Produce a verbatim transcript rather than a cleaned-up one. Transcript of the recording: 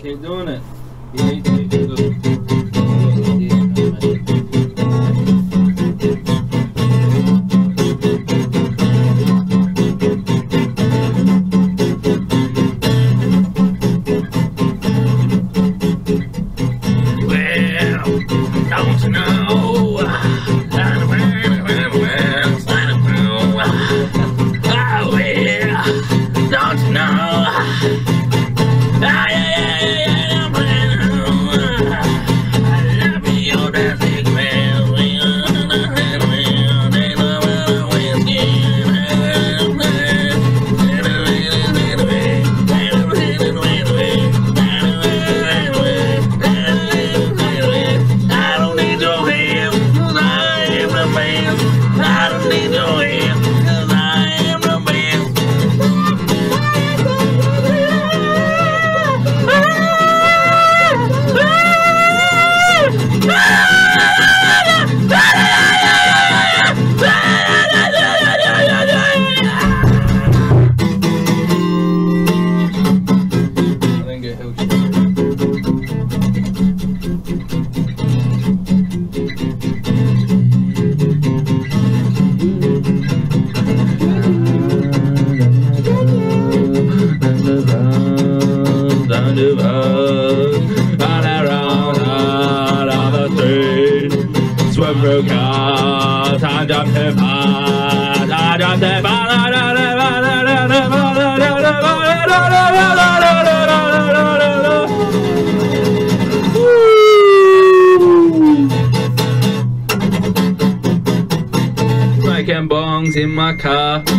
Keep doing it. Yeah, you do good. Don't you know? Oh yeah, don't you know? Ah, yeah, yeah, yeah, yeah, I love you, that's it, man. I don't need your help, 'cause I am the best. I didn't get held. Down the road, all around, all on the street. Swim through cars, I jump the bars, I jump the bars. Making bongs in my car.